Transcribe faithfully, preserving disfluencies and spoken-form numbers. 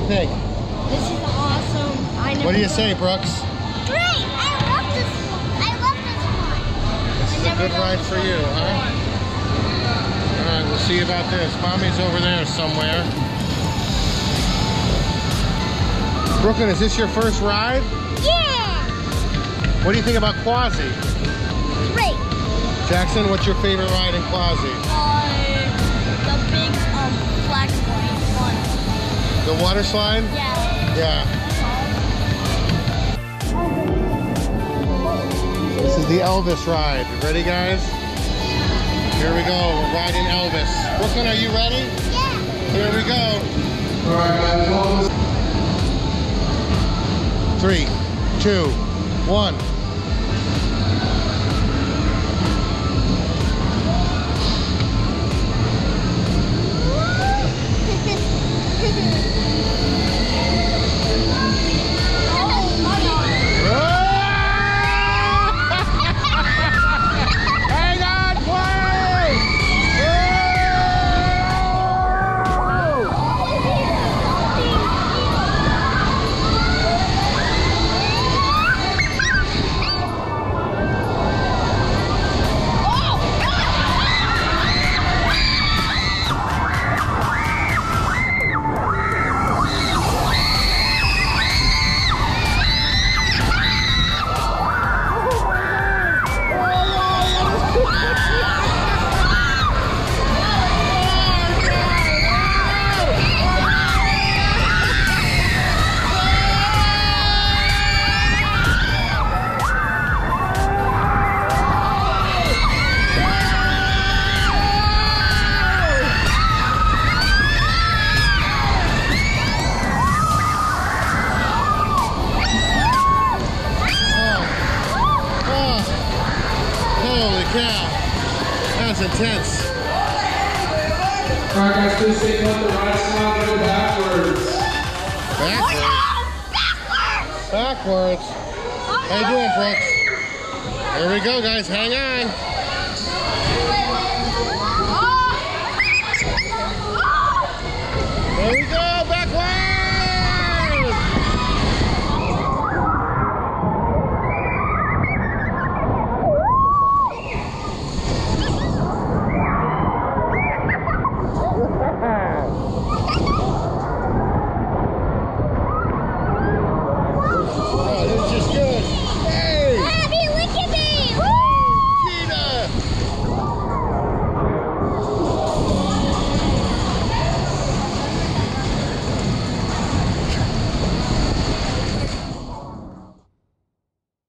you think? This is awesome. I never What do you rode say, it. Brooks? Great! I love this one. I love this one. This is a never good rode ride this for one you, huh? All right, we'll see about this. Mommy's over there somewhere. Brooklyn, is this your first ride? Yeah! What do you think about Quassy? Great. Jackson, what's your favorite ride in Quassy? Uh, the big um flag one. The water slide? Yeah. Yeah. This is the Elvis ride. Ready, guys? Here we go. We're riding Elvis. Brooklyn, are you ready? Yeah. Here we go. All right, guys. Three, two, one. Yeah, that's intense. All right, guys, please take note the ride's not going to go backwards. Backwards? Backwards! Backwards. How you doing, Brooks? Here we go, guys. Hang on.